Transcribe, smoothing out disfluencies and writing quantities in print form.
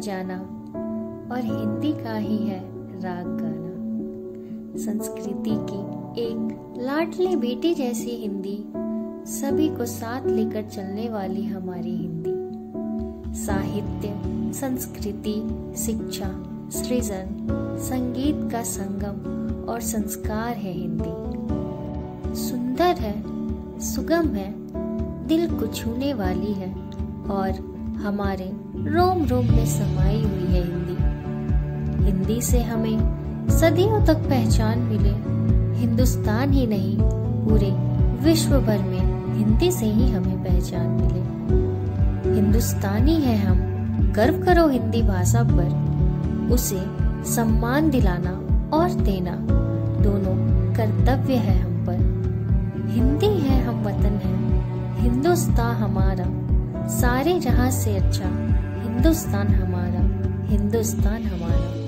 जाना और हिंदी का ही है राग गाना। संस्कृति की एक लाडली बेटी जैसी हिंदी, सभी को साथ लेकर चलने वाली हमारी हिंदी। साहित्य, संस्कृति, शिक्षा, सृजन, संगीत का संगम और संस्कार है हिंदी। सुंदर है, सुगम है, दिल को छूने वाली है और हमारे रोम रोम में समाई हुई है हिंदी। हिंदी से हमें सदियों तक पहचान मिले। हिंदुस्तान ही नहीं, पूरे विश्व भर में हिंदी से ही हमें पहचान मिले। हिंदुस्तानी है हम, गर्व करो हिंदी भाषा पर। उसे सम्मान दिलाना और देना दोनों कर्तव्य है हम पर। हिंदी है हम वतन है, हिंदुस्तान हमारा, सारे जहां से अच्छा हिंदुस्तान हमारा, हिंदुस्तान हमारा।